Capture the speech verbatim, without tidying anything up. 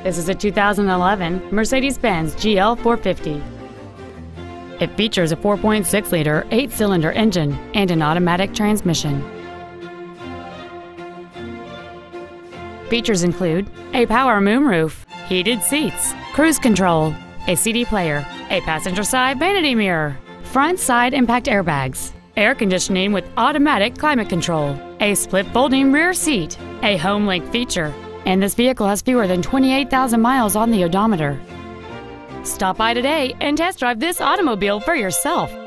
This is a two thousand eleven Mercedes-Benz G L four fifty. It features a four point six liter eight-cylinder engine and an automatic transmission. Features include a power moonroof, heated seats, cruise control, a C D player, a passenger side vanity mirror, front side impact airbags, air conditioning with automatic climate control, a split folding rear seat, a home link feature, and this vehicle has fewer than twenty-eight thousand miles on the odometer. Stop by today and test drive this automobile for yourself.